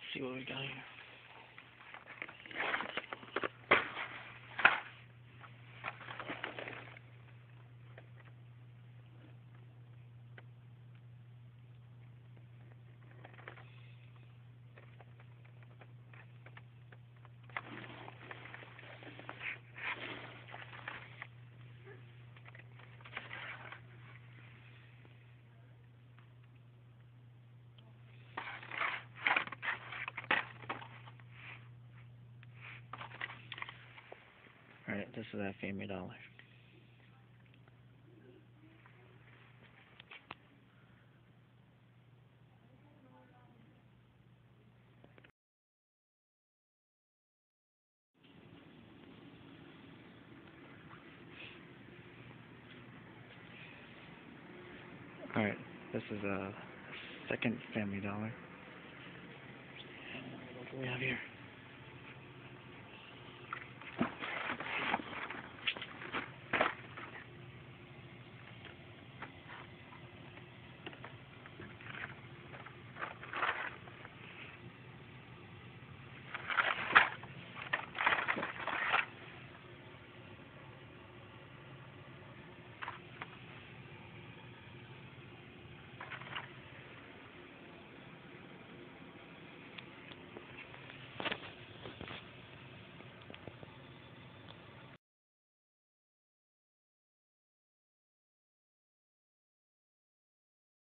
see what we got here. Alright, this is that Family Dollar. Alright, this is a second Family Dollar. And what do we have here?